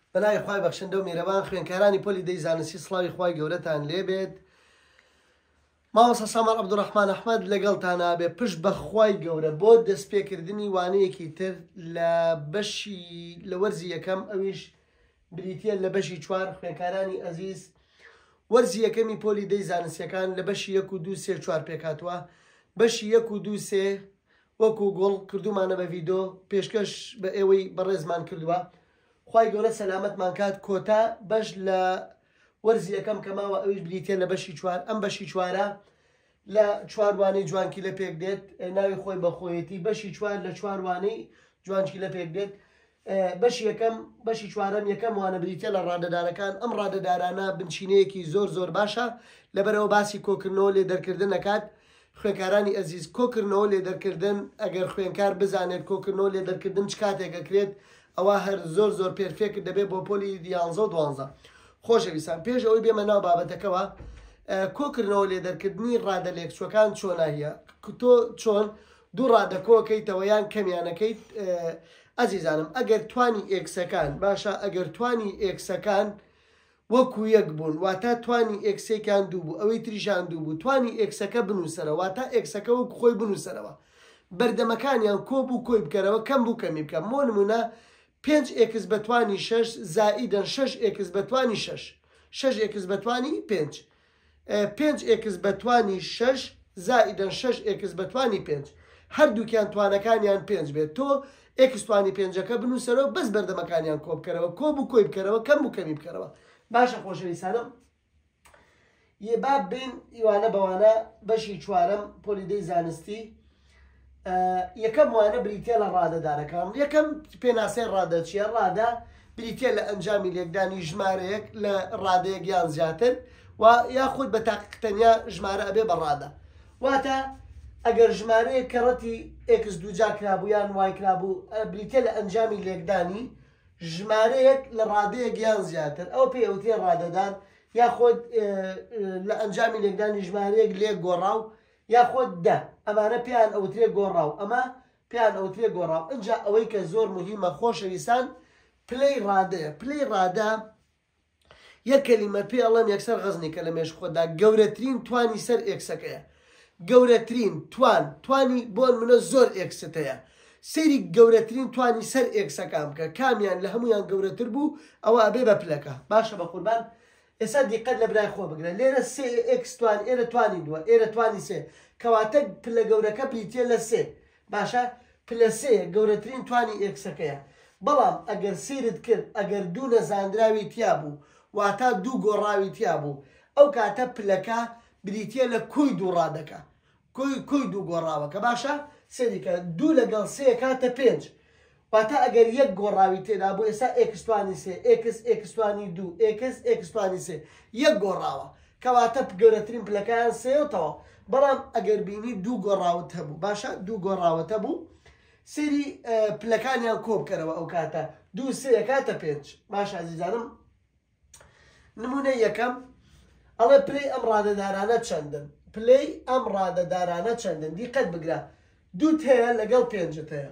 بەلای خوای بەخشندە و میرەبان خوێنکارانی پۆلی دەی زانستی سڵاوی خوای گەورەتان لێبێت. مامۆستا سامار عەبدوڕەحمان ئەحمەد لەگەڵتانە بێ پشت بە خوای گەورە بۆ دەستپێکردنی وانەیەکی تر لە بەشی لە وەرزی یەکەم، ئەویش بریتە لە بەشی 4. خوێنکارانی ئەزیز، وەرزی یەکەمی پۆلی دەی زانستیەکان لە بەشی 1 و 2 3 4 پێکاتوە. بەشی 1 و 2 3 وەکو گوڵ کردومانە بە ڤیدۆ، پێشکەش بە ئێوەی بەڕێزمان کردووە. خوای گەورە سەلامەتمان کات. کۆتا بەش لە وەرزی یەکەم کە ماوە، ئەویش بریتە لە بەشی 4. ئەم بەشی 4 لە 4 وانەی جوانکی لە پێک دێت، ناوی خۆی بەخۆیەتی بەشی 4 لە 4 وانەی جوانکی لە پێک دێت. بەشی یەکەم، بەشی 4ەم یەکەم وانە بریتە لە ڕادەدارەکان. ئەم ڕادەدارانە بنچینەیەکی زۆر زۆر باشە، لەبەرەوە باسی کۆکردنەوە لێ دەرکردن نەکات. خوێنکارانی ئەزیز، کۆکردنەوە لێ دەرکردن ئەگەر خوێنکار بزانێت کۆکردنەوە لێ دەرکردن چ کاتێکەکرێت، ئەوە هەر زۆر زۆر پێرفێکت دەبێت بۆ پۆلی 11 و 12. خۆشەویستان، پێش ئەوەی بێمە ناو بابەتەکەەوە، کۆکردنەوە لێ دەرکردنی ڕادە لێکچوەکان چۆنە هەیە، تۆ چۆن دوو ڕادەکۆکەیتەوە یان کەمیانەکەیت. ئەزیزانم، ئەگەر توانی ئێکسەکان باشە، ئەگەر توانی ئێکسەکان وەکو یەک بوون، واتە توانی ئێکسێکیان دوو بوو، ئەوەی تریژان دوو بوو، توانی ئێکسەکە بنووسەرەوە، واتە ئێکسەکە وەکو خۆی بنووسەرەوە، بەردەمەکانیان کۆ بوو کۆی بکەرەوە، کەم بوو کەمی بکەم. بۆ نمونە 5x بەتوانی 6 زائیدەن 6x بەتوانی 6، 6x بەتوانی 5، 5x بەتوانی 6 زائیدەن 6x بەتوانی 5، هەردووکیان توانەکانیان 5 بێت. تۆ x توانی 5ەکە بنووسەرەوە، بەس بەردەمەکانیان کۆ بکەرەوە، کۆ بوو کۆی بکەرەوە، کەم بوو کەمی بکەرەوە. باشە خۆشەویستانم، یێباب بین ئیوانە بەوانە بەشی 4ەم پۆلی دەی زانستی. یەکەم وانە بریتە لە ڕادەدارەکان. یەکەم پێناسەی ڕادە چیە؟ ڕادە بریتە لە ئەنجامی لێکدانی ژمارەیەک لە ڕادەیەک یان زیاتر، و یاخود بە تاقیقتەنیا ژمارە ئەبێ بە ڕادە. واتە ئەگەر ژمارەیە کەڕەتی x دووجا کرابوو یان وای کرابوو، بریتە لە ئەنجامی لێکدانی ژمارەیەک لە ڕادەیەک یان زیاتر، ئەو پێوتێ ڕادەدان، یاخۆت لە ئەنجامی لێکدانی ژمارەیەک لێک گۆڕاو، یاخۆت دە، ئەمانە پێیان ئەوترێ گۆڕاو، ئەمە پێیان ئەوترێ گۆڕاو. ئەجا ئەوەی کە زۆر مهمە خۆشەویستان، پلەی ڕادەیە. پلەی ڕادە یەک کەلیمە پێ ئەڵێم یەکسەر غەزنی کە لە مێش خۆدا گەورەترین توانی سەر ئێکسەکەیە. گەورەترین توانی بۆ منە زۆر ئێکست هەیە. سەیری گەورەترین توانی سەر ئێکسەکان بکە، کامیان لە هەمویان گەورەتر بوو، ئەوە ئەبێ بە پلەکە. باشە بە قوربان، ئێستا دیقەت لە برای خۆ بگرە. لێرە 3x توان، ئێرە توانی 2، ئێرە توانی 3، کەواتە پلە گەورەکە بریتێ لە 3. باشە، پلە 3 گەورەترین توانی ئێکسەکەیە. بەڵام ئەگەر سیرت کرد، ئەگەر دوو نەزاندراوی تیا بوو، واتە دوو گۆڕاوی تیا بوو، ئەو کاتە پلەکە بریتە لە کۆی دوو ڕادەکە، کۆی دوو گۆڕاوەکە. باشە، سێریکە 2 لەگەڵ 3 کاتە 5، واتە ئەگەر یەک گۆڕاوی تێدا بوو، ئێستا x توانی 3، x توانی 2، x توانی 3، یەک گۆڕاوە، کەواتە گەورەترین پلەکەیان 3ەوە. بەڵام ئەگەر بینی دوو گۆڕاوت هەبوو، باشە، دوو گۆڕاوت هەبوو، سێری پلەکانیان کۆ بکەرەوە، ئەو کاتە 2 3 کاتە 5. باشە ئەزیزانم، نمونە یەکەم ئەڵێ پلەی ئەم ڕادەدارانە چەندن؟ پلەی ئەم ڕادەدارانە چەندن؟ دیقەت بگرە، 2 هەیە لەگەڵ 5 هەیە.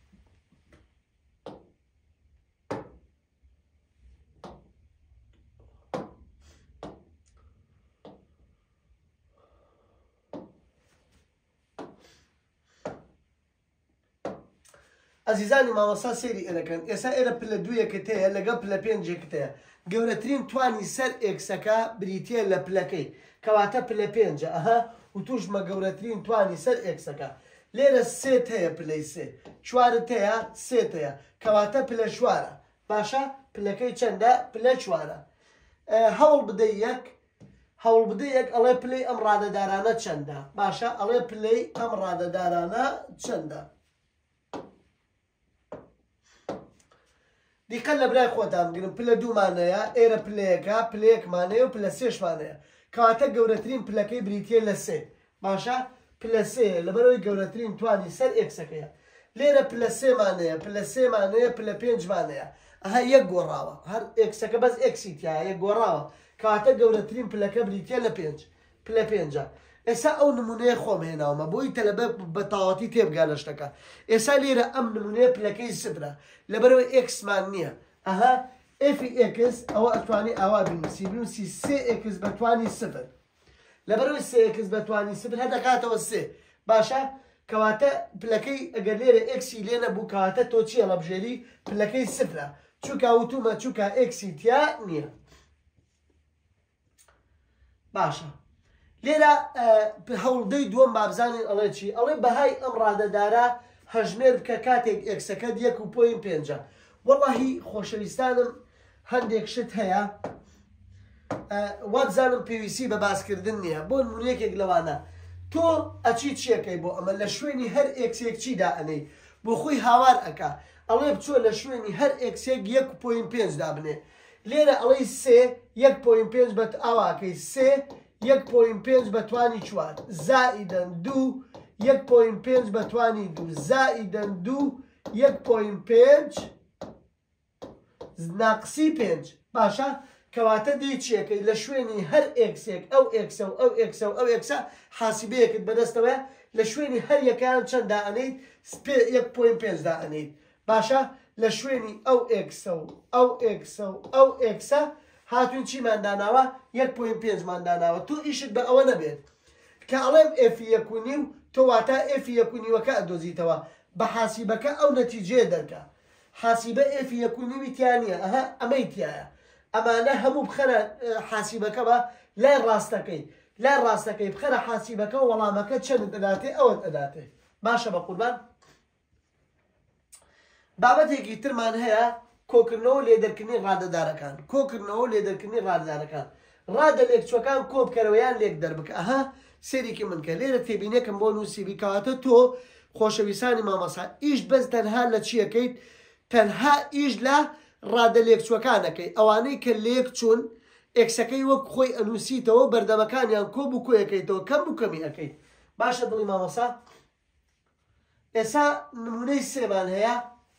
ئەزیزانی مامۆستا سێری ئێرەکەن. ئێستا ئێرە پلە 2یەکت هەیە لەگەڵ پلە 5یەکت هەیە. گەورەترین توانی سەر ئێکسەکە بریتە لە پلەکەی، کەواتە پلە 5. ئەها و توشمە گەورەترین توانی سەر ئێکسەکە. لێرە 3 هەیە، پلەی 3، 4 هەیە، 3 هەیە، کەواتە پلە 4. باشە، پلەکەی چەندە؟ پلە 4. هەوڵ بدەی یەک ئەڵێ پلەی ئەم ڕادەدارانە چەندە؟ باشە، ئەڵێ پلەی ئەم ڕادەدارانە چەندە؟ دیقەت لە برای خۆتان بگرن، پلە 2مانەیە، ئێرە پلەیەکە، پلەیەکمانەیە و پلە 3مانەیە، کەواتە گەورەترین پلەکەی بریتە لە 3. باشە، پلە 3 لەبەرەوەی گەورەترین توانی سەر ئێکسەکەیە. لێرە پلە 3مانەیە، پلە 3مانەیە، پلە 5مانەیە، ئەها یەک گۆڕاوە، هەر ئێکسەکە بەس ئێکسی تایە، یەک گۆڕاوە، کەواتە گەورەترین پلەکە بریتە لە 5، پلە 5. ئێستا ئەو نمونەیە خۆم هێناومە بۆی تەلەبە بە تاواتی تێبگا لە شتەکە. ئێستا لێرە ئەم نمونەیە پلەکەی 0 لەبەرەوەی ئێکسمان نییە، ئەها ئفی ئێکس ئەوە ئەتوانی ئاوا بنووسی سێ ئێکس بەتوانی سفر لەبەرەوەی سێ ئێکس بەتوانی سفر هەدەکاتەوە سێ باشە کەواتە پلەکەی ئەگەر لێرە ئێکسی لێ نەبوو کەواتە تۆ چیە لەبژێری پلەکەی سفرە چووکە وتومە چووکە ئێکسی تیا نییە باشە لێرە هەوڵدەی دووەم بابزانین ئەڵێ چی ئەڵێ بەهای ئەم ڕادەدارە هەژمێر بکە کاتێک ئێکسەکەت 1.5 وەڵاهی خۆشەویستانم هەندێک شت هەیە وابزانم پێویستی بە باسکردن نییە بۆ نمونەیەکێک لەوانە تۆ ئەچی چیەکەی بۆ ئەمە لە شوێنی هەر ئێکسێک چیدا ئەنەی بۆ خۆی هاوار ئەکا ئەڵێ بچوە لە شوێنی هەر ئێکسێک 1.5 دابنێ لێرە ئەڵەی سێ 1.5 بەت ئاواکەی سێ 1.5 بەتوانی 4 زائیدەن 2 1.5 بەتوانی 2 زائیدەن 2 1.5 ناقسی 5 باشە کەواتە دی چیەکەی لە شوێنی هەر ئێکسێک ئەو ئێکسە و ئەو ئێکسە و ئەو ئێکسە حاسیبەیەکت بەدەستەوە لە شوێنی هەر یەکیان چەنددا ئەنەیت 1.5 دا ئەنەیت باشە لە شوێنی ئەو ئێکسە و ئەو ئێکسە و ئەو ئێکسە هاتوین چیمانداناوە 1.5 ماداناوە تۆ ئیشت بە ئەوە نەبێت کە ئەڵێم ئێفی 1.5 تۆ واتە ئێفی 1.5وەکە ئەدۆزیتەوە بە حاسیبەکە ئەو نەتیجەیە دەرکە حاسیبە ئێفی 1.5 تیانە ئەها ئەمەی تایە ئەمانە هەموو بخەرە حاسیبەکە بە لای ڕاستەکەی بخەرە حاسیبەکە و وەڵامەکە چەند ئەداتێ ئەوەت ئەداتێ باشە بە قوربان بابەتێکی ترمان هەیە کۆکردنەوە لێدەرکردنی ڕادەدارەکان ڕادە لێکچوەکان کۆ بکەرەوەیان لێک دەربکە ئەها سێریکی منکە لێرە تێبینێکم بۆ نووسیبی کەواتە تۆ خۆشەویستانی مامەسا ئیش بەس تەنها لە چیەکەیت تەنها ئیش لە ڕادە لێکچوەکانەکەی ئەوانەی کە لێک چوون ئێکسەکەی وەک خۆی ئەنووسیتەوە بەردەمەکانیان کۆ بوو کۆیەکەیتەوە کەم و کەمی ئەەکەیت باشە دڵی مامەسا ئێستا نمونەی سێمان هەیە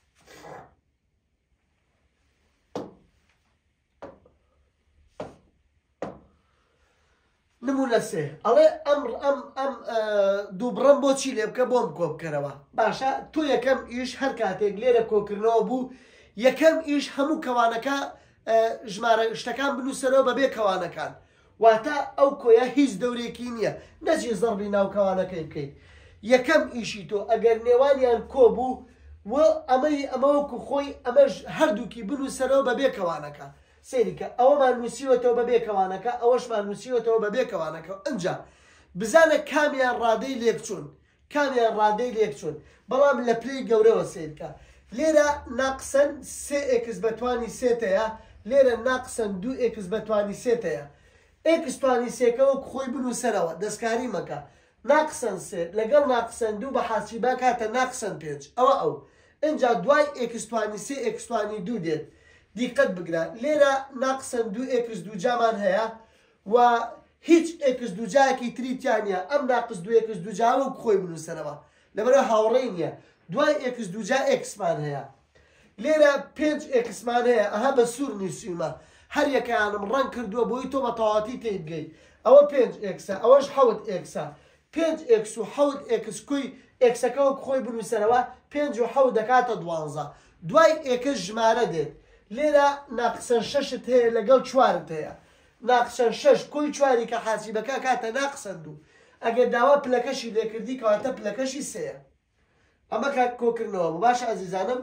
نمونە سێ ئەڵێ ئەم دووبڕەم بۆچی لێ بکە بۆم کۆ بکەرەوە باشە تۆ یەکەم ئیش هەر کاتێک لێرە کۆکردنەوە بوو یەکەم ئیش هەموو کەوانەکە ژمارە شتەکان بنووسەرەوە بەبێ کەوانەکان واتە ئەو کۆیە هیچ دەورێکی نییە نەجێ زەڕبی ناو کەوانەکەی بکەیت یەکەم ئیشی تۆ ئەگەر نێوانیان کۆ بوو و ئەمەوەکو خۆی ئەمەش هەردووکی بنووسەرەوە بەبێ کەوانەکە سێریکە ئەوەمان نووسیوەتەوە بەبێ کەوانەکە ئەوەشمان نووسیوەتەوە بەبێ کەوانەکە ئەنجا بزانە کامیان ڕادەی لێک چوون بەڵام لە پلەی گەورەوە سێرکە لێرە ناقسەن 3x بەتوانی سێتەیە لێرە ناقسەن 2x بەتوانی سێتەیە x توانی سێکەوە خۆی بنووسەرەوە دەستکاری مەکە ناقسەن سێ لەگەڵ ناقسەن 2 بە حاسیبا کاتە ناقسەن 5 ئەو ئەنجا دوای x توانی 3 x توانی 2 دێت دیقەت بگرە لێرە ناقسەن 2x دووجامان هەیە و هیچ x دووجایەکی تریتیانە ئەم ناقس 2x دووجاوە خۆی بنووسەرەوە لەبەرە هاوڕێی نییە دوای x دووجا xمان هەیە لێرە 5xمان هەیە ئەها بە سوور نووسیمە هەر یەکەیانم ڕەنگ کردووە بۆی تۆ بە تەواتی تێیبگەی ئەوە 5x ئەوەش 7x 5x و 7x کوی xەکەوە خۆی بنووسەرەوە 5 و 7 دەکاتە 12 دوای ئێکە ژمارە دێت لێرە ناقسەن 6 هەیە لەگەڵ 4 هەیە ناقسەن 6 کۆی 4 کە حاسیبەکە کاتە ناقسەن 2 ئەگەر داوا پلەکەشی لێکردی کەواتە پلەکەشی سەیە ئەمە کات کۆکردنەوە بوو باشە ئەزیزانم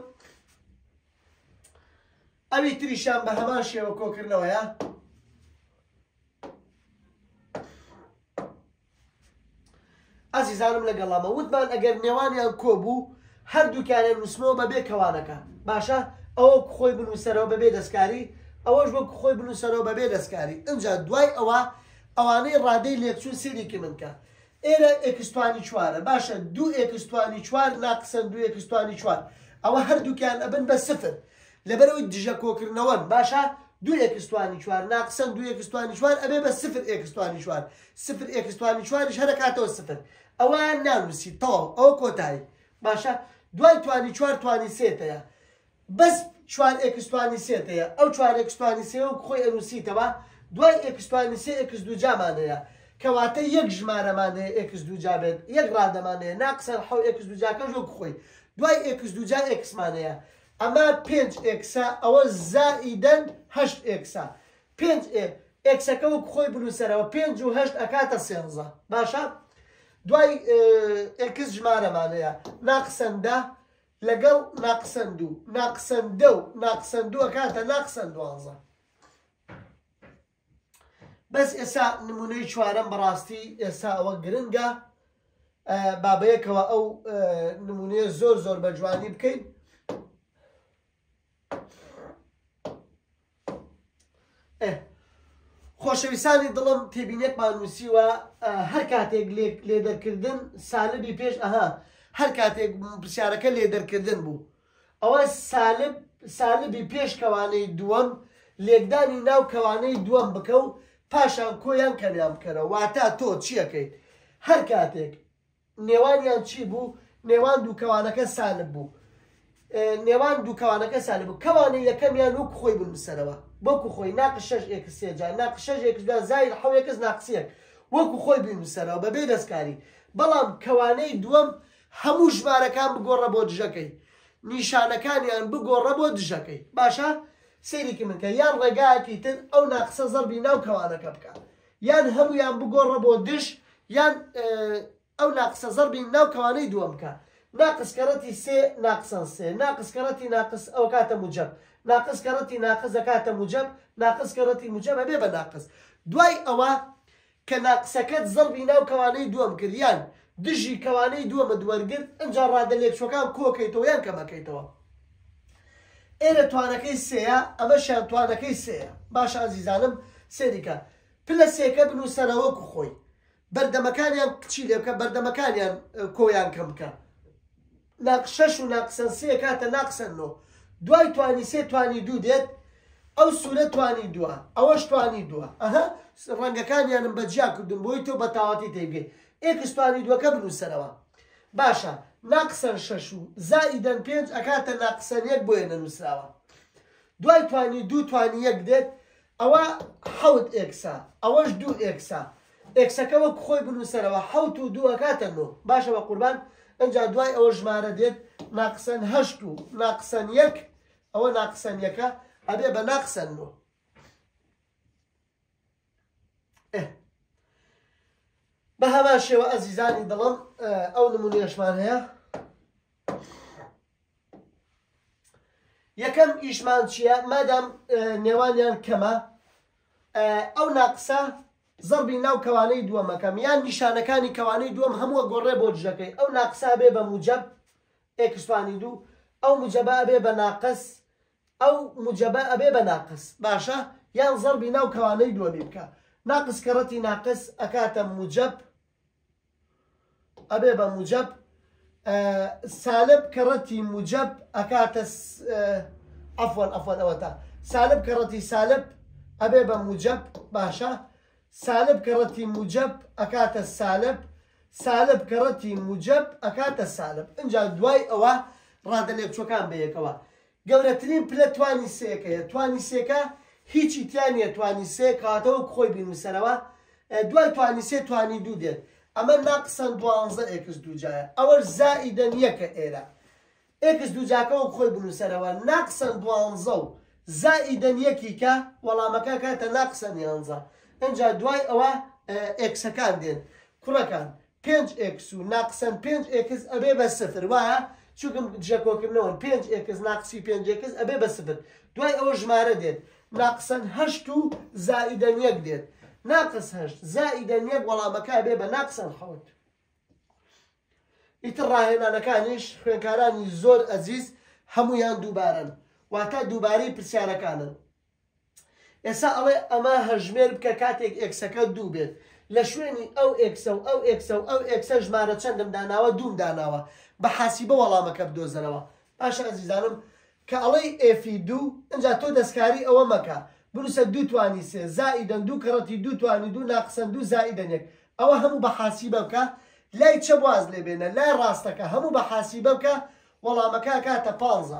ئەوی تریشان بە هەمان شێوە کۆکردنەوەیە ئەزیزانم لەگەڵامە وتمان ئەگەر نێوانیان کۆ بوو هەردووکیانە نووسمەوە بەبێ کەوانەکە باشە ئەوە خۆی بنووسەرەوە بەبێ دەستکاری ئەوەش وەک خۆی بنووسەرەوە بەبێ دەستکاری ئەنجا دوای ئەوانەی ڕادەی لێکچوون سێریکی منکە ئێرە ئێکستوانی 4 باشە 2 ئێکستوانی 4 ناقسەن 2 ئێکستوانی 4 ئەوە هەردووکیان ئەبن بە سفر لەبەرەوەی دژە کۆکردنەوەن باشە 2 ئێکستوانی 4 ناقسەن 2 ئێکستوانی 4 ئەبێ بە سفر ئێکستوانی 4 سفر ئێکستوانی 4 هەرەکاتەوە سفر ئەوان نانووسی تەواو ئەوە کۆتایی باشە دوای توانی 4 توانی سێتەیە بەس 4 ئێکستوانی سێتەیە ئەو 4 ئێکستوانی سێوە خۆی ئەنووسیتەوە دوای ئێکستوانی سێ ئێکس دووجامانەیە کەواتە یەک ژمارەمانەیە ئێکس دووجا بێت یەک ڕادەمانەیە ناقسەن 7 ئێکس دووجاکەش وەک خۆی دوای ئێکس دووجا ئێکسمانەیە ئەمە 5 ئێکسە ئەوە زائیدەن 8 ئێکسە 5 ئێکسەکە وەک خۆی بنووسەرەوە 5 و 8 ئەکاتە 13 باشە دوای ئێکس ژمارەمانەیە ناقسەندە لەگەڵ ناقسەندوو ناقسەندە و ناقسەندوو ئەکاتە ناقسەند 12 بەس ئێستا نمونەی چوارەم بەڕاستی ئێستا ئەوە گرنگە بابەیەکەوە ئەو نمونەیە زۆر زۆر بە جوانی بکەین خۆشەویستانی دڵم تێبینێکمان نووسیوە هەر کاتێک لێدەرکردن سالبی پێش هەر کاتێک پرسیارەکە لێدەرکردن بوو ئەوە سالبی پێش کەوانەی دووەم لێکدانی ناو کەوانەی دووەم بکە و پاشان کۆیان کەمیان بکەرەوە واتە تۆ چیەکەیت هەر کاتێک نێوانیان چی بوو نێوان دوو کەوانەکە سالب بوو نێوان دوو کەوانەکە سالب بوو کەوانەی یەکەمیان وەکو خۆی بنووسەرەوە وەکو خۆی ناقص 6 ئێکس سێجا ناقص 6 ئێکس زائد 7 ئێکس ناقص 1 وەکو خۆی بنووسەرەوە بەبێ دەستکاری بەڵام کەوانەی دووەم هەموو ژمارەکان بگۆڕە بۆ دژەکەی نیشانەکانیان بگۆڕە بۆ دژەکەی باشە سەیریکی من کە یان ڕێگایەکی تر ئەو ناقسە زەربی ناو کەوانەکە بکە یان هەمویان بگۆڕە بۆ دش یان ئەو ناقسە زەربی ناو کەوانەی دووەم بکە ناقص کەڕەتی سێ ناقسەن سێ ناقص کەڕەتی ناقص ئەو کاتە موجب ناقص کەڕەتی ناقص ئەکاتە موجب ناقص کەڕەتی موجب ئەبێ بە ناقص دوای ئەوە کە ناقسەکەت زەربی ناو کەوانەی دووەم کرد یان دژی کەوانەی دووەمە دووەرگرت ئەنجا ڕادە لێکچوەکان کۆکەیتەوە یان کەمەکەیتەوە ئێرە توانەکەی سێیە ئەمەشیان توانەکەی سێیە باشە ئازیزانم سێریکە پلە سێکە بنووسەرە وەکو خۆی بەردەمەکانیان کچی لێ بکە بەردەمەکانیان کۆیان کەم بکە ناقص 6 و ناقسەن سێ کاتە ناقسەن 9 دوای توانی سێ توانی دوو دێت ئەو سوورە توانی دووە ئەوەش توانی دووە ڕەنگەکانیانم بەجیا کردم بۆی تۆ بە تاواتی تێبگەی ئێکس توانی دووەکە بنووسەرەوە باشە ناقسەن 6 و زائیدەن 5 ئەکاتە ناقسەن 1 بۆیە نەنووسراوە دوای توانی دوو توانی 1 دێت ئەوە 7 ئێکسە ئەوەش 2 ئێکسە ئێکسەکە وەک خۆی بنووسەرەوە 7 و 2 ئەکاتە 9 باشە بە قوربان ئەنجا دوای ئەوە ژمارە دێت ناقسەن 8 و ناقسەن 1 ئەوە ناقسەن 1ەکە ئەبێ بە ناقسەن 9 بە هەمان شێوە ئەزیزانی دڵم ئەو نمونەیەشمان هەیە یەکەم ئیشمان چییە مادام نێوانیان کەمە ئەو ناقسە زەربی ناو کەوانەی دووەمەکەم یان نیشانەکانی کەوانەی دووەم هەمووە گۆڕێ بۆ دژەکەی ئەو ناقسە بێ بە موجب ئێکسوانی دوو ئەو موجبە ئەبێ بە ناقص ئەو موجبە ئەبێ بە ناقص باشە یان زەربی ناو کەوانەی دووەمی بکە ناقص کەڕەتی ناقص ئەکاتە موجب ئەبێ بە موجب سالب کەڕەتی موجب ئەکاتە عەفوەن ئەوەتە سالب کەڕەتی سالب ئەبێ بە موجب باشە سالب کەڕەتی موجب ئەکاتە سالب سالب کەڕەتی موجب ئەکاتە سالب ئەنجا دوای ئەوە ڕادە لێکچوەکان بەیەکەوە گەورەترین پلە توانی سێکەیە توانی سێکە هیچی تیانە توانی سێ کاتەوە خۆی بینوسەرەوە دوای توانی سێ توانی دوو دێت ئەمە ناقسەن 12 ئێکس دووجایە ئەوەش زائیدەن یەکە ئێرە ئێکس دووجاکەوە خۆی بنووسەرەوە ناقسەن 12 و زائیدەن یەکی کە وەڵامەکە کاتە ناقسەن 11 ئەنجا دوای ئەوە ئێکسەکان دێن کوڕەکان 5 ئێکس و ناقسەن 5 ئێکس ئەبێ بە سفر وایە چونکە دژەکۆکردنەوە 5 ئێکس ناقسی 5 ئێکس ئەبێ بە سفر دوای ئەوە ژمارە دێت ناقسەن 8 و زائیدەن 1 دێت ناقص 8 زائیدەن 1 وەڵامەکە ئەبێ بە ناقسەن 7 ئیتر ڕاهێنانەکانیش خوێنکارانی زۆر ئەزیز هەمویان دووبارن واتە دووبارەی پرسیارەکانن ئێستا ئەڵێ ئەمە هەژمێر بکە کاتێک ئێکسەکە دوو بێت لە شوێنی ئەو ئێکسە و ئەو ئێکسە و ئەو ئێکسە ژمارە چەندم داناوە دووم داناوە بە حاسیبە وەڵامەکە بدۆزنەوە باشە ئەزیزانم کە ئەڵەی ئێفی دوو ئەنجا تۆ دەستکاری ئەوە مەکە بنووسە دوو توانی سێ زائیدەن دوو کەڕەتی دوو توانی دوو ناقسەن دوو زائیدەن 1 ئەوە هەموو بە حاسیبە بکە لای چە باز لێ بێنە لای ڕاستەکە هەموو بە حاسیبە بکە وەڵامەکە کاتە 15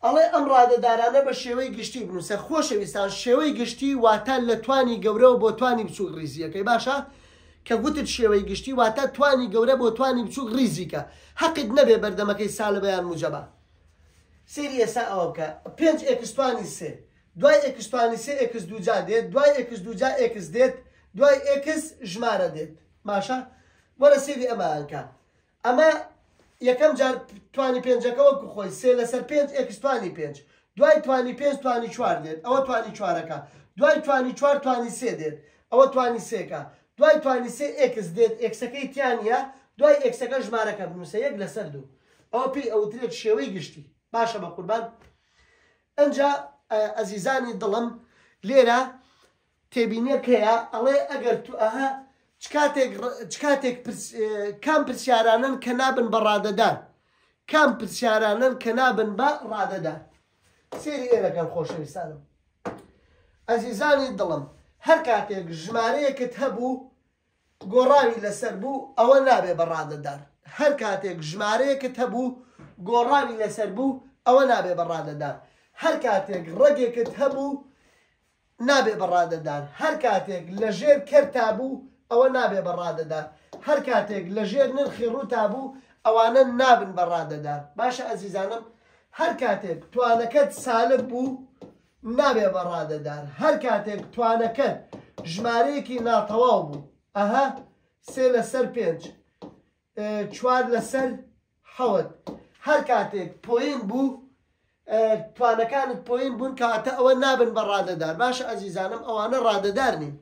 ئەڵێ ئەم ڕادەدارانە بە شێوەی گشتی بنووسە. خۆشەویستان شێوەی گشتی واتە لە توانی گەورەوە بۆ توانی بچووک ڕیزیەکەی باشە کە گوتت شێوەی گشتی واتە توانی گەورە بۆ توانی بچووک ڕیزیکە حەقت نەبێ بەردەمەکەی ساڵە بەیان موجەبە. سێری ئێستا ئەوە بکە 5 ئێکستوانی سێ دوای ئێکستوانی سێ ئێکس دووجا دێت دوای ئێکس دووجا ئێکس دێت دوای ئێکس ژمارە دێت باشە وەرە سێری ئەمانکە. ئەمە یەکەم جار توانی پێنجەکە وەکو خۆی سێ لەسەر 5 ئێکستوانی 5 دوای توانی 5 توانی 4 دێت ئەوە توانی 4ەکە دوای توانی 4 توانی 3 دێت ئەوە توانی 3کە دوای توانی 3 ئێکس دێت ئێکسەکەی تیانە دوای ئێکسەکە ژمارەکە بنووسە 1 لەسەر 2 ئەوە پێی ئەوترێت شێوەی گشتی. باشە بە قوربان ئەنجا ئەزیزانی دڵم لێرە تێبینیەکەیە ئەڵێ ئەگەر تو ئەها چ کاتێک کام پرسیارانن کە نابن بە ڕادەدار کام پرسیارانن کە نابن بە ڕادەدار. سێری ئێرەکەم خۆشەویستانم ئەزیزانی دڵم هەر کاتێک ژمارەیەکت هەبوو گۆڕاوی لەسەر بوو ئەوە نابێ بە ڕادەدار. هەر کاتێک ژمارەیەکت هەبوو گۆڕاوی لەسەر بوو ئەوە نابێ بە ڕادەدار. هەر کاتێک ڕێگێکت هەبوو نابێ بە ڕادەدار. هەر کاتێک لە ژێر کەرتا بوو ئەوە نابێ بە ڕادەدار. هەر کاتێک لە ژێر نرخی ڕووتا بوو ئەوانە نابن بە ڕادەدار. باشە ئەزیزانم هەر کاتێک توانەکەت سالب بوو نابێ بە ڕادەدار. هەر کاتێک توانەکەت ژمارەیەکی ناتەواو بوو ئەها 3 لەسەر 5 4 لەسەر 7 هەر کاتێک پۆین بوو توانەکانت پۆین بوون کاتە ئەوە نابن بە ڕادەدار. باشە ئەزیزانم ئەوانە ڕادەدار نین.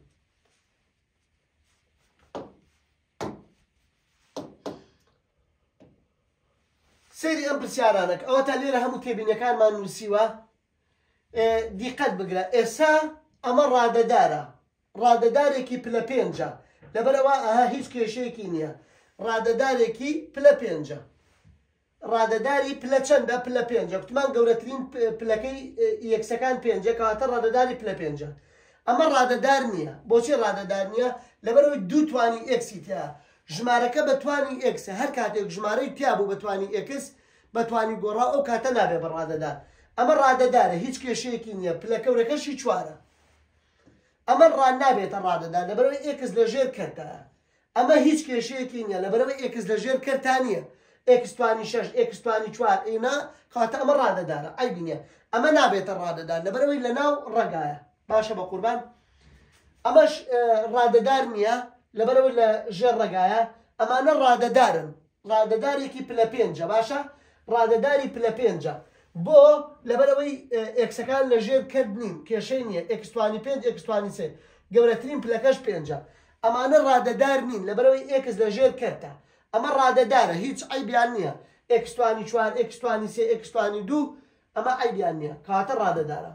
سێری ئەم پرسیارانەکە ئەوە تا لێرە هەموو تێبینەکانمان نووسیوە دیقەت بگرە. ئێستا ئەمە ڕادەدارە ڕادەدارێکی پلە 5 لەبەرەوە ئەها هیچ کێشەیەکی نییە. ڕادەدارێکی پلە 5 ڕادەداری پلە چەندە پلە 5 گوتمان گەورەترین پلەکەی یەکسەکان 5 کەواتە ڕادەداری پلە 5 ئەمە ڕادەدار نییە. بۆچی ڕادەدار نییە؟ لەبەرەوەی دوو توانی ئێکسی تیا ژمارەکە بە توانی ئێکسە. هەر کاتێک ژمارەی تیا بوو بە توانی ئێکس بە توانی گۆڕا ئەو کاتە نابێ بە ڕادەدار. ئەمە ڕادەدارە هیچ کێشەیەکی نییە پلەکەورەکەشی 4 ئەمە ڕان نابێتە ڕادەدار لەبەرەوەی ئێکس لە ژێر کەرتە. ئەمە هیچ کێشەیەکی نییە لەبەرەوەی ئێکس لە ژێر کەرتا نییە ئێکستوانی 6 ئێکستوانی 4 ئێنا کاتە ئەمە ڕادەدارە ئایبی نییە. ئەمە نابێتە ڕادەدار لەبەرەوەی لە ناو ڕێگایە. باشە بە قوربان ئەمەش ڕادەدار نییە لەبەرەوەی لە ژێر ڕێگایە. ئەمانە ڕادەدارن ڕادەدارێکی پلە 5 باشە ڕادەداری پلە 5 بۆ لەبەرەوەی ئێکسەکان لە ژێر کرد نین کێشەی نییە ئێکستوانی 5 ئێکستوانی 3 گەورەترین پلەکەش 5 ئەمانە ڕادەدار نین لەبەرەوەی ئێکس لە ژێر کەرتە. ئەمە ڕادەدارە هیچ عیبیان نییە ئێکستوانی 4 ئێکستوانی 3 ئێکستوانی 2 ئەمە عیبیان نییە کاتە ڕادەدارە.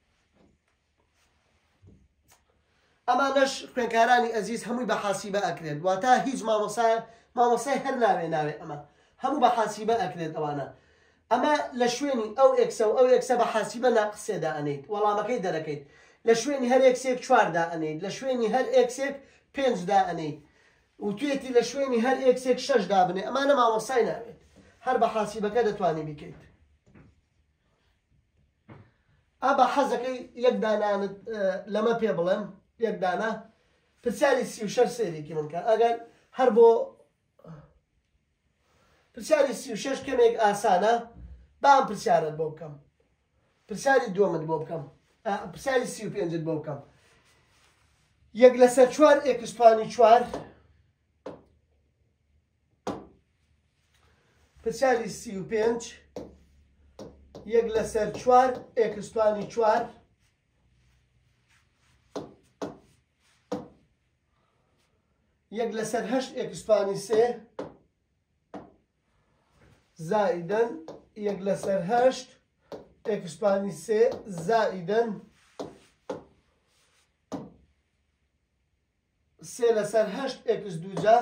ئەمانەش خوێنکارانی ئەزیز هەمووی بە حاسیبە ئەکرێت واتە هیچ مامۆسای هەر ناوێ ئەمە هەموو بە حاسیبە ئەکرێت. ئەوانە ئەمە لە شوێنی ئەو ئێکسە و ئەو ئێکسە بە حاسیبە ناقسێدا ئەنیت وەڵامەکەی دەرەکەیت. لە شوێنی هەر ئێکسێک 4دا ئەنیت لە شوێنی هەر ئێکسێک 5دا ئەنیت و توێتی لە شوێنی هەر ئێکسێک 6دا بنێ. ئەمانە مامۆسای ناوێت هەر بە حاسیبەکە دەتوانی بیکەیت. ئابە حەزەکەی یەک دانانت لەمە پێ بڵێم یەک دانە پرسیاری 36 سێریکی منکە ئەگەر هەر بۆ پرسیاری 36 کەمێک ئاسانە بام پرسیارت بۆ بکەم پرسیاری دووەمت بۆ بکەم پرسیاری 35 بۆ بکەم. 1 لەسەر 4 ئێکستوانی 4 پرسیاری 35 1 لەسەر 4 ئێکستوانی 4 1 لەسەر 8 ئێکستوانی 3 زائیدەن 1 لەسەر 8 ئێکستوانی 3 زائیدەن 3 لەسەر 8 ئێکس دووجا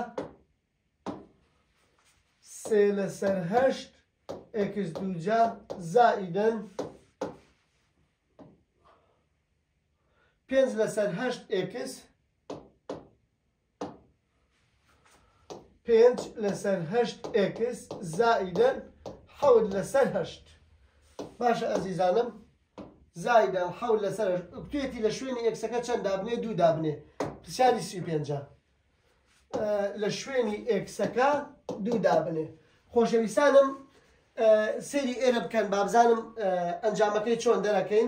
3 لەسەر 8 ئێکس دووجا زائیدەن 5 لەسەر 8 ئێکس 5 لەسەر 8 ئێکس زائیدەن 7 لەسەر 8. باشە ئەزیزانم زایدان حەول لەسەر توێتی لە شوێنی ئێکسەکە چەند دابنێ دوو دابنێ پرسیاری 35 لە شوێنی ئێکسەکە دوو دابنێ خۆشەویستانم سێری ئێرە بکەن بابزانم ئەنجامەکەی چۆن دەرەکەین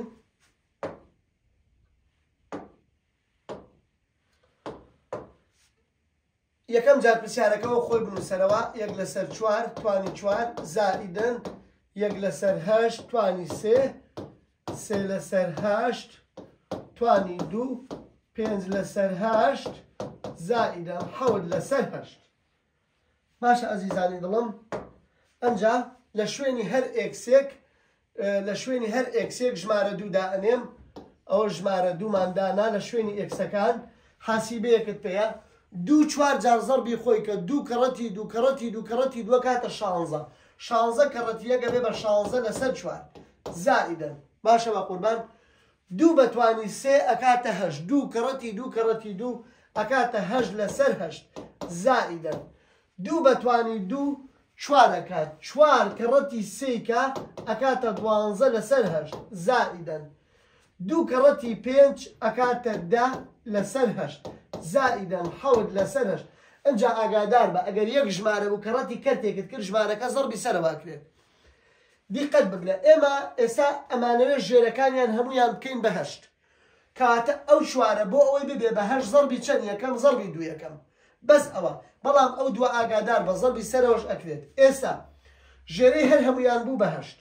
یەکەم جار پرسیارەکەەوە خۆی بنووسەرەوە 1 لەسەر 4 توانی 4 زائیدن 1 لەسەر 8 توانی 3 3 لەسەر 8 توانی 2 5 لەسەر 8 زائیدە 7 لەسەر 8 باشە ئەزیزانی دڵم ئەمجا لە شوێنی هەر ئێکسێک لە شوێنی هەر ئێکسێک ژمارە دوو دائنێم ئەوە ژمارە دووماندانا لە شوێنی ئێکسەکان حاسیبەیەکت پێەیە دوو چوار جار زەربی خۆی کە دوو کەڕەتی دوو کەڕەتی دوو کەڕەتی دووە کاتە 16 16 کەڕەتیەکە بێ بە 16 لەسەر 4 زائیدەن باشە بە قوربان دوو بەتوانی 3 ئەکاتە 8 دوو کەڕەتی دوو کەڕەتی دوو ئەکاتە 8 لەسەر 8 زائیدەن دوو بەتوانی دوو 4 ئەکات 4 کەڕەتی 3 کە ئەکاتە 12 لەسەر 8 زائیدەن دوو کەڕەتی 5 ئەکاتە 10 لەسەر 8 زائیدەن 7 لەسەر 8 ئەنجا ئاگادار بە ئەگەر یەک ژمارە بوو کەڕەتی کەرتێکت کرد ژمارەکە زەربی سەرەوە کرێت دیقەت بگرە ئێمە ئێستا ئەمانەوێ ژێرەکانیان هەمویان بکەین بە 8 کاتە ئەو چوارە بۆ ئەوەی ببێ بە 8 زەربی چەند یەکەم زەربی دوو یەکەم بەس ئەوە بەڵام ئەو دووە ئاگادار بە زەربی سەرەوەش ئەکرێت ئێستا ژێرەی هەر هەمویان بوو بە 8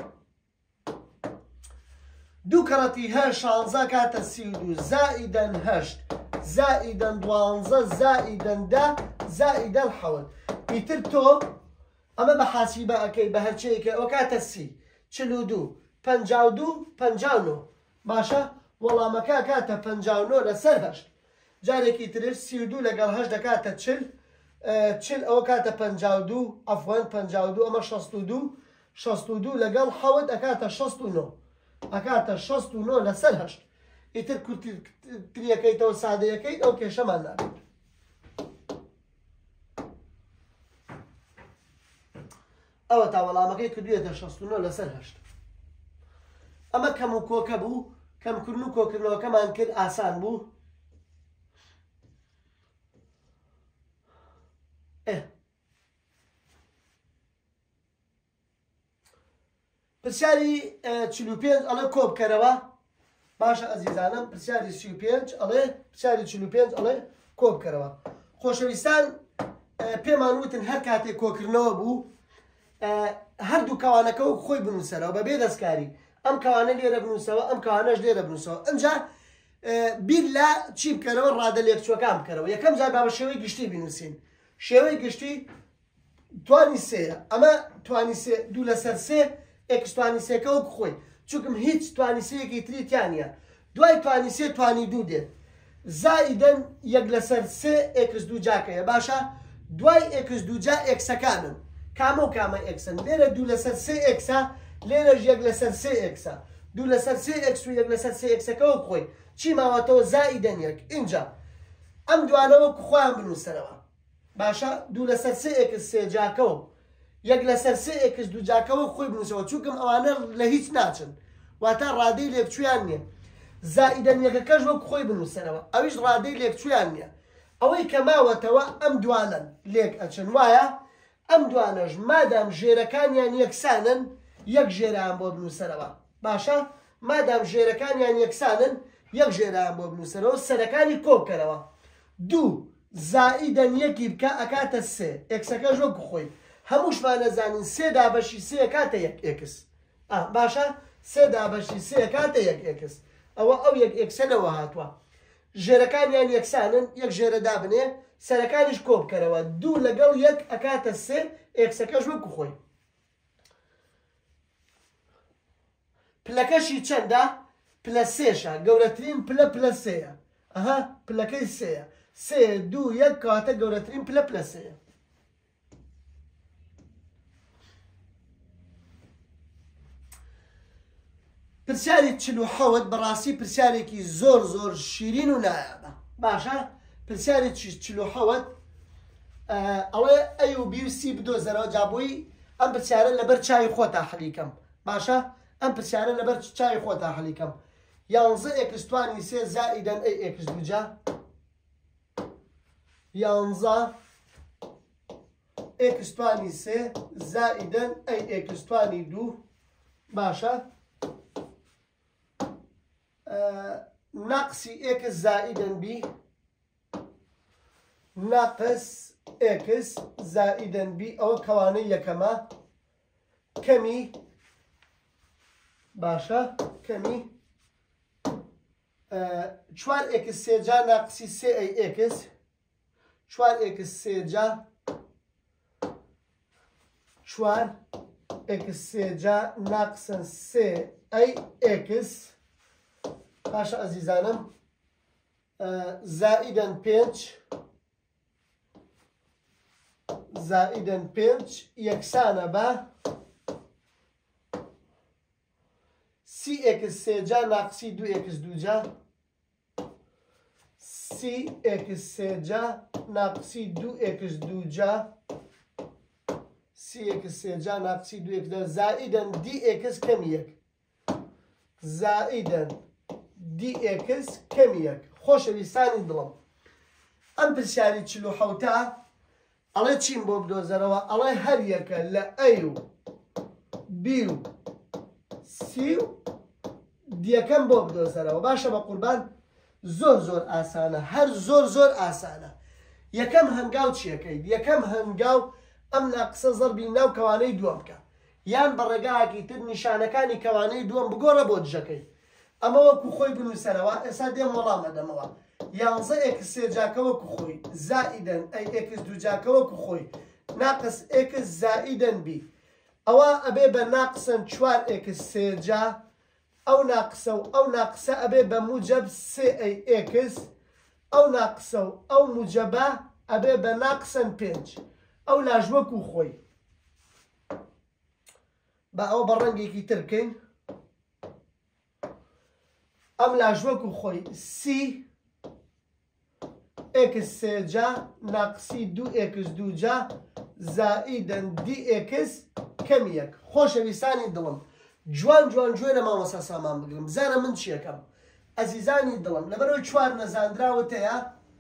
دوو کەڕەتی 8 16 کاتە 32 زائیدەن 8 زائیدەن 12 زائیدەن 10 زائیدەن 7 ئیتر تۆ ئەمە بە حاسیبە ئەەکەی بە هەرچەیەکە ئەو کاتە 30 42 52 59 باشە وەڵامەکە کاتە 59 لەسەر 8 جارێکی ترش 32 لەگەڵ 8 دەکاتە 40 ئەوە کاتە 52 ئەفوان 52 ئەمە 62 62 لەگەڵ 7 ئەکاتە 69 ئەکاتە 69 لەسەر 8 ئیتر کورتتریەکەیتەوە سادەیەکەی ئەو کێشەمان نابێت ئەوە تا وەڵامەکەی کردوێتە 69 لەسەر 8 ئەمە کەم و کۆکە بوو کەمکردن و کۆکردنەوەکەمان کرد ئاسان بوو پرسیاری 45 ئەڵێ کۆ بکەرەوە باشە ئەزیزانم پرسیاری 35 ئەڵێ پرسیاری 45 ئەڵێ کۆ بکەرەوە خۆشەویستان پێمان وتن هەر کاتێک کۆکردنەوە بوو هەردوو کەوانەکە و خۆی بنووسەرەوە بەبێ دەستکاری ئەم کەوانە لێرە بنووسەوە ئەم کەوانەش لێرە بنووسەوە ئەمجا بیر لە چی بکەرەوە ڕادە لێکچووەکان بکەرەوە یەکەم جار با بە شێوەی گشتی بنووسین شێوەی گشتی توانی سێیە ئەمە توانی سێ دوو لەسەر سێ ئێکس توانی سێکە و خۆی چونکم هیچ توانی سەیەکی تری تیانە دوای توانی سێ توانی دوو دێت زائیدەن 1 لەسەر سێ ئێکس دوو جاکەیە باشە دوای ئێکس دوو جا ئێکسەکانن کامە و کامە ئێکسن لێرە دوو لەسەر سێ ئێکسە لێرەش 1 لەسەر سێ ئێکسە دوو لەسەر سێ ئێکس و 1 لەسەر سێ ئێکسەکە و خۆی چی ماوەتەوە زائیدەن 1 اینجا ئەم دوانەوە خۆیان بنووسەرەوە باشە دوو لەسەر سێ ئێکس سێ جاکەوە 1 لەسەر سێ ئێکس دوو جاکەوە خۆی بنووسەوە چونکم ئەوانە لە هیچ ناچن واتە ڕادەی لێکچوویان نییە زائیدەن یەکەکەش وەک خۆی بنووسەرەوە ئەویش ڕادەی لێکچوویان نییە ئەوەی کە ماوەتەوە ئەم دوانن لێک ئەچن وایە ئەم دوانەش مادام ژێرەکانیان یەکسانن یەک ژێرەیان بۆ بنووسەرەوە باشە مادام ژێرەکانیان یەکسانن یەک ژێرەیان بۆ بنووسەرەوە سەرەکانی کۆبکەرەوە دوو زائیدەن یەکی بکە ئەکاتە سێ ئێکسەکەش وەک خۆی هەمووشمان نەزانین سێ دابەشی سێ کاتە یەک ئێکس باشە سێ دابەشی سێ کاتە یەک ئێکس ئەوە ئەو یەک ئێکسەنەوە هاتووە ژێرەکانیان یەکسانن یەک ژێرە دابنێ سەرەکانیش کۆ بکەرەوە دوو لەگەڵ یەک ئەکاتە سێ ئێکسەکەش وەکو خۆی پلەکەشی چەندە پلە سێشە گەورەترین پلە پلە سێیە ئەها پلەکەی سێیە سێ دوو یەک کاتە گەورەترین پلە پلە سێیە پرسیاری 47 بەڕاستی پرسیارێکی زۆر زۆر شیرین و نایابە باشە پرسیاری 47 ئەوێ ئەی و بی و سی بدۆزەرەوە جابووی ئەم پرسیارە لەبەر چاوی خۆتا حەلیکەم باشە ئەم پرسیارە لەبەر چاوی خۆتا حەلیکەم. 11 ئێکس توانی 3 زائیدەن ئەی ئێکس دووجا 11 ئێکس توانی 3 زائیدەن ئەی ئێکس توانی 2 باشە ناقسی ئێکس زائیدەن بی ناقص ئێکس زائیدەن بی ئەوە کەوانەی یەکەمە کەمی باشە کەمی 4 ئێکس سێجا ناقسی 3 ئەی ئێکس 4 ئێکس سێجا 4 ئێکس سێجا ناقسن 3 ئەی ئێکس باشە ئەزیزانم زائیدەن 5 زائیدەن 5 یەکسانە بە سی ئێکس سێجا ناقسی 2 ئێکس دووجا سی ئێکس سێجا ناقسی 2 ئێکس دووجا سی ئێکس سێجا ناقسی 2 ئێکس دووجا زائیدەن دی ئێکس کەمی 1 زائیدەن دی ئێکس کەمی 1 خۆشەویستانی دڵم ئەم پرسیاری 47 ئەڵێ چیم بۆ بدۆزەرەوە ئەڵێ هەر یەکە لە ئەی و بی و سی و دیەکەم بۆ بدۆزەرەوە باشە بە قوربان زۆر ئاسانە هەر زۆر ئاسانە یەکەم هەنگاو چیەکەی یەکەم هەنگاو ئەم ناقسە زەربی ناو کەوانەی دووەم بکە یان بە ڕێگایەکی تر نیشانەکانی کەوانەی دووەم بگۆڕە بۆ دژەکەی ئەمە وەکو خۆی بنووسەرەوە ئێستا دێم وەڵام ئەدەمەوە 11 ئێکس سێجاکە وەکو خۆی زائیدەن ئەی ئێکس دووجاکە وەکو خۆی ناقس ئێکس زائیدەن بی ئەوە ئەبێ بە ناقسن 4 ئێکس سێجا ئەو ناقسە و ئەو ناقسە ئەبێ بە موجب 3 ئەی ئێکس ئەو ناقسە و ئەو موجبە ئەبێ بە ناقسن 5 ئەو لاژ وەکو خۆی بە ئەو بە ڕەنگێکی تر بکەین ئەم لاژ وەکو خۆی سی ئێکس سێجا ناقسی 2 ئێکس دووجا زائیدەن دی ئێکس کەمی 1 خۆشەویستانی دڵم جوان گوێ لە مامۆستا سامان بگرم بزانە من چیەکەم ئەزیزانی دڵم لەبەرەوەی 4 نەزانراوت هەیە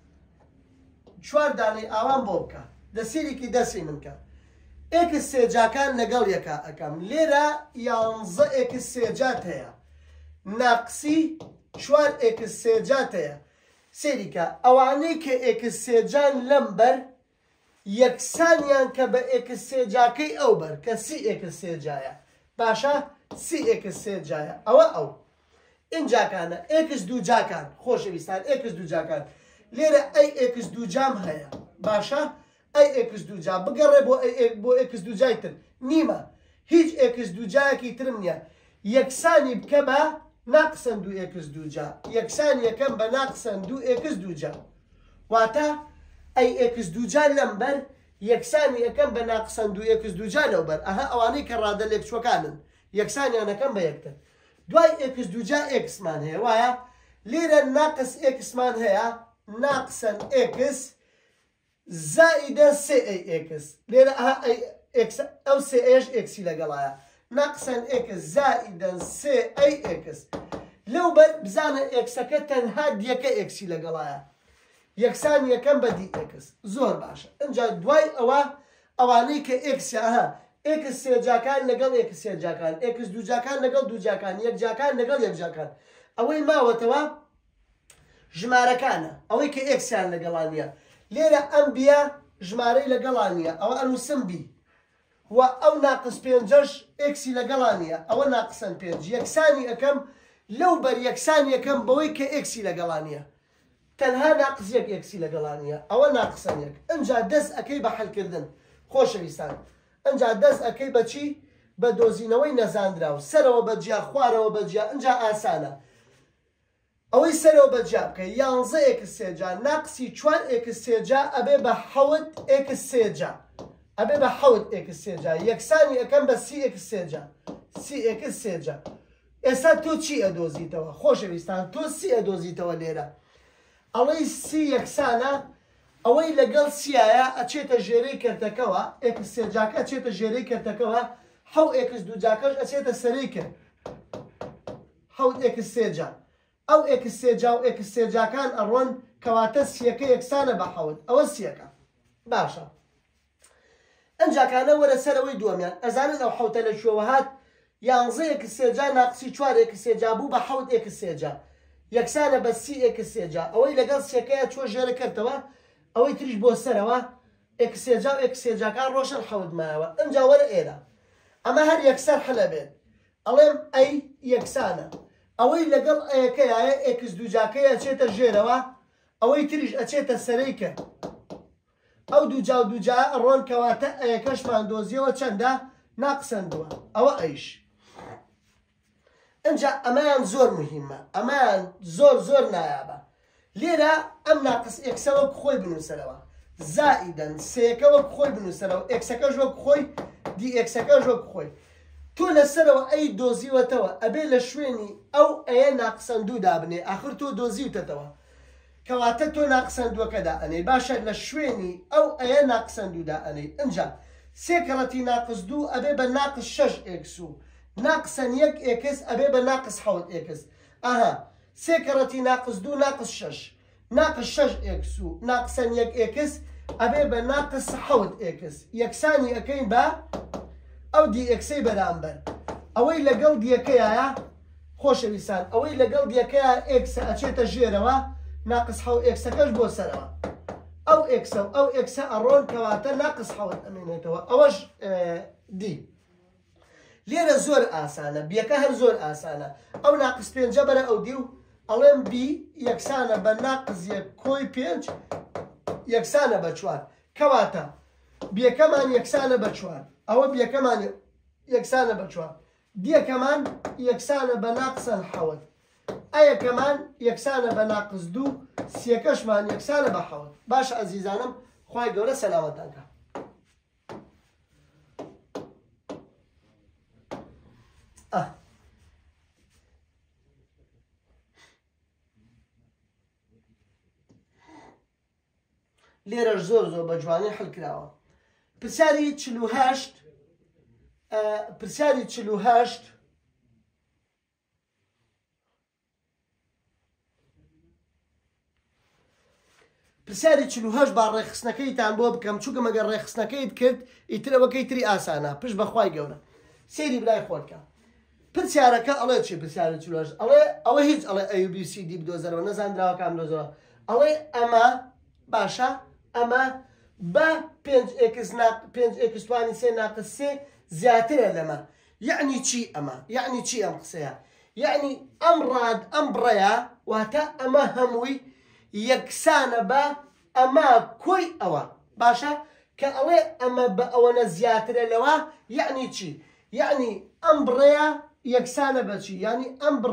4 دانەی ئاوان بۆ بکە دەسیرێکی دەستی من کە ئێکس سێجاکان لەگەڵ یەکە ئەەکەم لێرە 11 ئێکس سێجات هەیە ناقسی 4 ئێکس سێجات هەیە سێریکە ئەوانەی کە ئێکس سێجان لەم بەر یەکسانیان کە بە ئێکس سێجاکەی ئەو بەر کە سی ئێکس سێجایە باشە سی ئێکس سێجایە ئەوە ئەو ئینجاکانە ئێکس دووجاکان خۆشەویستان ئێکس دووجاکان لێرە ئەی ئێکس دووجام هەیە باشە ئەی ئێکس دووجا بگەڕێ بۆ ئێکس دووجای تر نیمە هیچ ئێکس دووجایەکی ترم نییە یەکسانی بکە بە ناقسن 2 ئێکس دووجا یەکسان یەکەم بە ناقسن 2 ئێکس دووجا واتە ئەی ئێکس دووجا لەم بەر یەکسانی یەکەم بە ناقسن 2 ئێکس دووجا لەو بەر ئەها ئەوانەی کە ڕادە لێکچوەکانن یەکسانیانەکەم بە یەکتر دوای ئێکس دووجا ئێکسمان هەیە وایە لێرە ناقس ئێکسمان هەیە ناقسن ئێکس زائیدەن 3 ئەی ئێکس لێرە ئەها ئەو 3 ئێش ئێکسی لەگەڵایە ناقسن ئێکس زائیدەن 3 ئەی ئێکس لەو بەر بزانە ئێکسەکە تەنها دیەکە ئێکسی لەگەڵایە یەکسان یەکەم بە دی ئێکس زۆر باشە ئەنجا دوای ئەوە ئەوانەی کە ئێکسیا هە ئێکس سێجاکان لەگەڵ ئێکس سێجاکان ئێکس دووجاکان لەگەڵ دووجاکان یەکجاکان لەگەڵ یەکجاکان ئەوەی ماوەتەوە ژمارەکانە ئەوەی کە ئێکسیان لەگەڵان نییە لێرە ئەم بیە ژمارەی لەگەڵان نییە ئەوە ئەنووسم بی و ئەو ناقس 5ش ئێکسی لەگەڵان نییە ئەوە ناقسن 5 یەکسانی ئەەکەم لەو بەر یەکسان یەکەم بەوەی کە ئێکسی لەگەڵان نییە تەنها ناقس 1 ئێکسی لەگەڵان نییە ئەوە ناقسن 1 ئەنجا دەست ئەەکەی بە حەلکردن خۆشەویستان ئەنجا دەست ئەەکەی بەچی بە دۆزینەوەی نەزانراوە سەرەوە بەجیا خوارەوە بەجیا ئەنجا ئاسانە ئەوەی سەرەوە بەجیا بکە 11 ئێکس سێجا ناقسی 4 ئێکس سێجا ئەبێ بە 7 ئێکس سێجا ئەبێ بە 7 ئێکس سێجا یەکسانی ئەەکەم بە سی ئێکس سێجا سی ئێکس سێجا ئێستا تۆ چی ئەدۆزیتەوە خۆشەویستان تۆ سی ئەدۆزیتەوە لێرە ئەڵەی سی یەکسانە ئەوەی لەگەڵ سیایە ئەچێتە ژێرەی کردەکەەوە ئێکس سێجاکە ئەچێتە ژێرەی کردەکەەوە 7 ئێکس دووجاکەش ئەچێتە سەرەی کرد حەوت ئێکس سێجا ئەو ئێکس سێجا و ئێکس سێجاکان ئەڕۆن کەواتە سیەکە یەکسانە بە حەوت ئەوە سیەکە باشە ئەنجاکانە وەرە سەرەوەی دووەمیان ئەزانن ئەو حەوتە لە کوێوە هات یانزە ئێکس سێجا ناقسی چوار ئێکس سێجا بوو بە حەوت ئێکس سێجا یەکسانە بە سی ئێکس سێجا ئەوەی لەگەڵ سیەکەیە چوە ژێرە کردەوە ئەوەی تریش بۆ سەرەوە ئێکس سێجا و ئێکس سێجاکان ڕۆشن حەوت مایەوە ئەنجا وەرە ئێرە ئەمە هەر یەکسەر حەلە بێت ئەڵێم ئەی یەکسانە ئەوەی لەگەڵ ئەیەکەیە ئێکس دووجاکەی ئەچێتە ژێرەوە ئەوەی تریش ئەچێتە سەرەی کرد ئەو دووجا و دووجا ئەڕۆن کەواتە ئەیەکەشمان دۆزیەوە چەندە ناقسەندووە ئەوە ئەیش ئەنجا ئەمەیان زۆر مهمە ئەمەیان زۆر نایابە لێرە ئەم ناقس ئێکسە وەک خۆی بنووسەرەوە زائیدەن سێەکە وەک خۆی بنووسەرەوە ئێکسەکەش وەک خۆی دی ئێکسەکەش وەک خۆی تۆ لەسەرەوە ئەی دۆزیوەتەوە ئەبێ لە شوێنی ئەو ئەیە ناقسەندوو دابنێ ئاخر تۆ دۆزیوتەتەوە کەواتە تۆ ناقسەندووەکەدا ئەنێ باشە لە شوێنی ئەو ئەیە ناقسەندوودا ئەنێ ئەنجا سێ کەڕەتی ناقس دوو ئەبێ بە ناقس شەش ئێکس و ناقسەن یەک ئێکس ئەبێ بە ناقس حەوت ئێکس ئاها سێ کەڕەتی ناقس دوو ناقس شەش ناقس شەش ئێکس و ناقسەن یەک ئێکس ئەبێ بە ناقس حەوت ئێکس یەکسانی ئەەکەین بە ئەو دی ئێکسەی بەرامبەر ئەوەی لەگەڵ دیەکەیە خۆشەویستان ئەوەی لەگەڵ دیەکەیە ئێکسە ئەچێتە ژێرەوە ناقس حەوت ئێکسەکەش بۆ سەرەوە ئەو ئێکسە و ئەو ئێکسە ئەڕۆن کەواتە ناقس حەوت ئەمێنێتەوە ئەوەش دی لێرە زۆر ئاسانە بیەکە هەر زۆر ئاسانە ئەو ناقس پێنجە بەرە ئەو دی و ئەڵێم بی یەکسانە بە ناقس یەک کۆی پێنج یەکسانە بە چوار کەواتە بیەکەمان یەکسانە بە چوار ئەوە بیەکەمان یەکسانە بە چوار دیەکەمان یەکسانە بە ناقسەن حەوت ئەیەکەمان یەکسانە بە ناقس دوو سیەکەشمان یەکسانە بە حەوت باشە ئەزیزانم خوای گەورە سەلامەتان کە لێرەش زۆر بە جوانی حل کراوە پرسیاری 48 پرسیاری 48 پرسیاری 48 با ڕێخستنەکەیتان بۆ بکەم چووکە مەگەر ڕێخستنەکەیت کرد ئیترەوەکەی تری ئاسانە پشت بەخوای گەورە سێری برای خۆتکە پرسیارەکە ئەڵێ چی پرسیاری 48 ئەڵێ ئەوە هیچ ئەڵێ ABCD بدۆزەرەوە نەزانراوە کام دۆزەوە ئەڵێ ئەمە باشە ئەمە بە 5x توانی 3 ناقس 3 زیاترە لەمە یعنی چی ئەمە یعنی چی ئەم قسەیە یعنی ئەم بڕەیە واتە ئەمە هەمووی یەکسانە بە ئەمە کۆی ئەوە باشە کە ئەڵێ ئەمە بە ئەوەنە زیاترە لەوە یعنی چی یعنی ئەم بڕەیە یەکسانە بە چی یعنی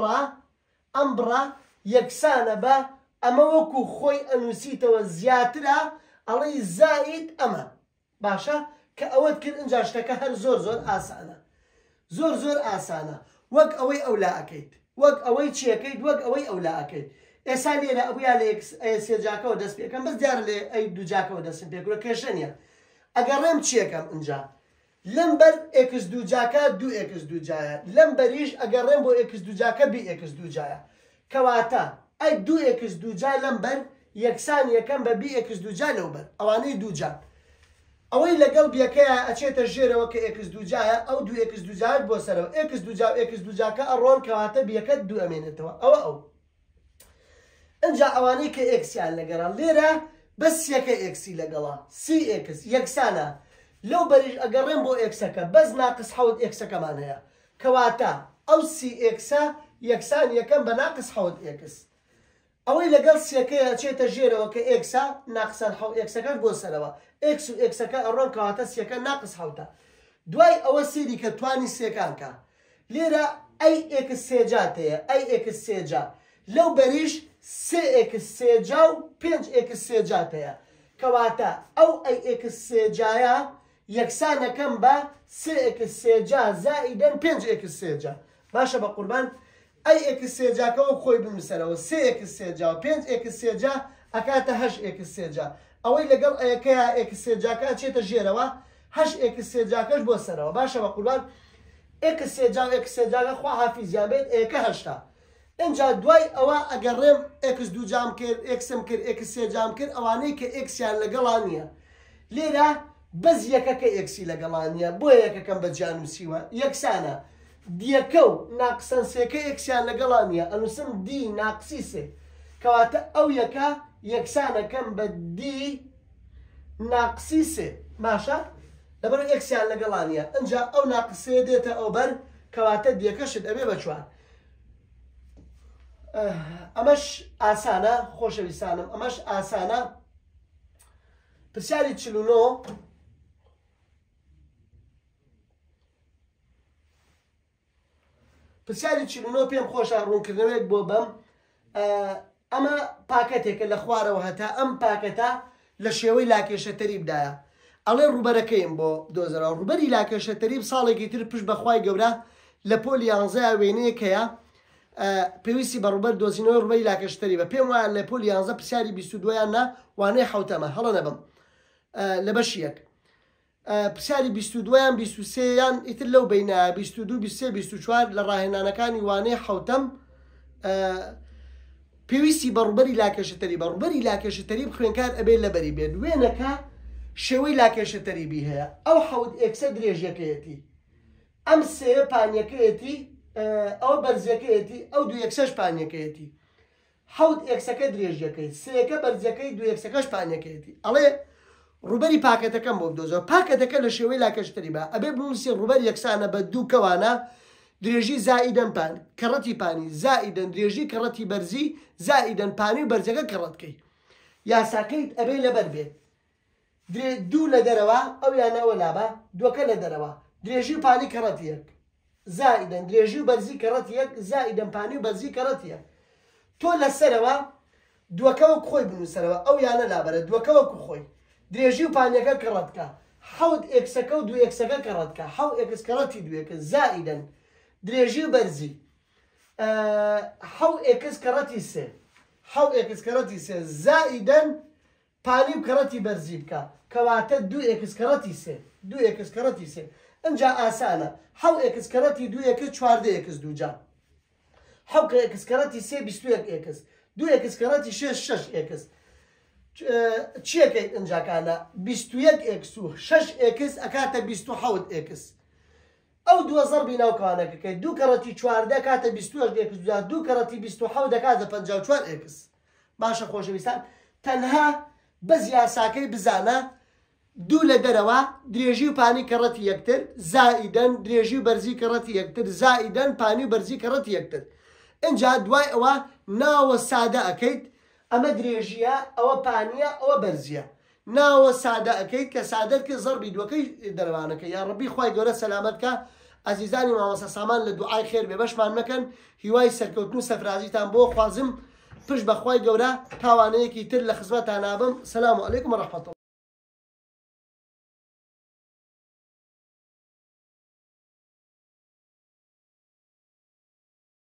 ئەم بڕە یەکسانە بە ئەمە وەکو خۆی ئەنووسیتەوە زیاترە ئەڵێ زائید ئەمە باشە کە ئەوەت کرد ئەنجا شتەکە هەر زۆر ئاسانە زۆر ئاسانە وەک ئەوەی ئەولا ئەەکەیت وەک ئەوەی چیەکەیت وەک ئەوەی ئەولا ئەەکەیت ئێستا لێرە ئەویا لە سێجاکەەوە دەست پێکەم بەس دیارە لێ ئەی دووجاکەەوە دەستم پێکورە کێشە نیە ئەگەڕێم چیەکەم ئەنجا لەم بەر ئێکس دووجاکە دوو ئێکس دووجایە لەم بەریش ئەگەڕێم بۆ ئێکس دووجاکە بی ئێکس دووجایە کەواتە ئەی دوو ئێکس دووجا لەم بەر یەکسان یەکەم بە بی ئێکس دووجا لەو بەر ئەوانەی دووجا ئەوەی لەگەڵ بیەکەیە ئەچێتە ژێرەوە کە ئێکس دووجایە ئەو دوو ئێکس دووجات بۆ سەرەوە ئێکس دووجا و ئێکس دووجاکە ئەڕۆن کەواتە بیەکە دوو ئەمێنێتەوە ئەو ئەنجا ئەوانەی کە ئێکسیان لەگەڵا لێرە بەس یەکە ئێکسی لەگەڵا سی ئێکس یەکسانە لەو بەریش ئەگەڕێم بۆ ئێکسەکە بەس ناقس حەوت ئێکسەکەمان هەیە کەواتە ئەو سی ئێکسە یەکسان یەکەم بە ناقس حەوت ئێکس ئەوەی لەگەڵ سیەکەیە چێتە ژێرەوە کە ئێکسە ناقسەن حەوت ئێکسەکەش بۆ سەرەوە ئێکس و ئێکسەکە ئەڕۆن کەواتە سیەکە ناقس حەوتە دوای ئەوە سێری کە توانی سێکان کە لێرە ئەی ئێکس سێجات هەیە ئەی ئێکس سێجا لەو بەریش سێ ئێکس سێجا و 5 ئێکس سێجات هەیە کەواتە ئەو ئەی ئێکس سێجایە یەکسانەکەم بە سێ ئێکس سێجا زائیدەن 5 ئێکس سێجا باشە بە قوربان ئەی ئێکس سێجاکەەوە خۆی بنووسەرەوە سێ ئێکس سێجا و 5 ئێکس سێجا ئەکاتە 8 ئێکس سێجا ئەوەی لەگەڵ ئەیەکەیە ئێکس سێجاکە چێتە ژێرەوە 8 ئێکس سێجاکەش بۆ سەرەوە باشە بە قوربان ئێکس سێجا و ئێکس سێجاکە خوا حافیزیان بێت ئێکە هەشتا اینجا دوای ئەوە ئەگەڕێم x2 جام کرد xم کرد x3 جام کرد ئەوانەی کە xیان لەگەڵان نییە لێرە بەس یەکەکە ئێکسی لەگەڵان نییە بۆ یەکەکەم بەجیان نووسیوە یەکسانە دیەکە و ناقسەنسێکە ئێکسیان لەگەڵان نییە ئەنووسم دی ناقسی سێ کەواتە ئەو یەکە یەکسانەکەم بە دی ناقسی سێ باشە لەبەر ئێکسیان لەگەڵان نییە ئەنجا ئەو ناقسێ دێتە ئەو بەر کەواتە دیەکەشت ئەبێ بە چوار ئەمەش ئاسانە خۆشەویستانم ئەمەش ئاسانە پرسیاری 49 پرسیاری 49 پێم خۆشە ڕوونکردنەوەیەک بۆ بەم ئەمە پاکەتێکە لە خوارەوە هەتا ئەم پاکەتە لە شێوەی لاکێشەتەری بدایە ئەڵێ ڕوبەرەکەیم بۆ دۆزەرەوە ڕوبەری لاکێشەتەری ساڵێکی تر پشت بەخوای گەورە لە پۆلی 11 وێنەیەک هەیە پێویستی بە ڕوبەر دۆزینەوەی ڕوبەری لاکێشەتەری بە پێم وایە لە پۆلی 11 پرسیاری 22یان نا وانەی حوتەمە هەڵە نەبم لە بەشی یەک پرسیاری 22یان 23یان ئیتر لەو بینە 22 23 24 لە ڕاهێنانەکانی وانەی حوتەم پێویستی بە ڕوبەری لاکێشەتەری بە ڕوبەری لاکێشەتەری خوێنکار ئەبێ لەبەری بێت وێنەکە شێوەی لاکێشەتەریبی هەیە ئەو حەوت ئێکسە درێژەکەیەتی ئەم سێ پانیەکەیەتی ئەو بەرزەکەیەتی ئەو دوو یەکسەش پانیەکەیەتی حەوت ئێکسەکە درێژەکەی سێەکە بەرزەکەی دوو یەکسەکەش پانیەکەیەتی ئەڵێ ڕوبەری پاکەتەکەم بۆ بدۆزەوە پاکەتەکە لە شێوەی لاکێشەتەری بە ئەبێ بنووسی ڕوبەر یەکسانە بە دوو کەوانە درێژی زائیدەن پان کەڕەتی پانی زائیدەن درێژی کەڕەتی بەرزی زائیدەن پانی و بەرزەکە کەڕەتکەی یاساکەیت ئەبێ لەبەر بێت دوو لە دەرەوە ئەو یانەوە لابە دووەکە لە دەرەوە درێژی و پانی کەڕەتی یەک زائیدەن درێژی و بەرزی کەڕەتی یەک زائیدەن پانی و بەرزی کەڕەتی یەک تۆ لەسەرەوە دووەکە وەکو خۆی بنووسەرەوە ئەو یانە لابەرە دووەکە وەکو خۆی درێژی و پانیەکە کەڕەتکە حەوت ئێکسەکە و دوو یەکسەکە کەڕەتکە حەوت ئێکس کەڕەتی دووەکە زائیدەن درێژی و بەرزی حەوت ئێکس کەڕەتی سێ حەوت ئێکس کەڕەتی سێ زائیدەن پانی و کەڕەتی بەرزی بکە کەواتە دوو ئێکس کەڕەتی سێ دوو ئێکس کەڕەتی سێ ئەنجا ئاسانە حەوت ئێکس کەڕەتی دوو ئێکس چواردە ئێکس دووجا حەوت ئێکس کەڕەتی سێ 21 ئێکس دوو ئێکس کەڕەتی شێش 6 ئێکس چیەکەی ئەنجاکانە 21 ئێکس و 6 ئێکس ئەکاتە 27 ئێکس ئەو دووە زەربی ناوکەوانەکەکەی دوو کەڕەتی چواردە کاتە 28 ئێکس دوو کەڕەتی 27 دەکاتە 54 ئێکس باشە خۆشەویستان تەنها بەس یاساکەی بزانە دوو لە دەرەوە درێژی و پانی کەڕەتی یەکتر زائیدەن درێژی و بەرزی کەڕەتی یەکتر زائیدەن پانی و بەرزی کەڕەتی یەکتر ئەنجا دوای ئەوە ناوە سادە ئەەکەیت ئەمە درێژیە ئەوە پانیە ئەوە بەرزیە ناوە سادە ئەەکەیت کە سادەکە زەربی دووەکەی دەروانەکە یا ڕەبی خوای گەورە سەلامەتکە عزیزانی مامۆستا سامان لە دوعای خێر بێ بەشمان مەکەن هیوای سەرکەوتن و سەفرازیتان بۆ خوازم پشت بەخوای گەورە تاوانەیەکی تر لە خزمەتان نابم سەلام عەلەیکوم وەڕەحمەتوڵڵاه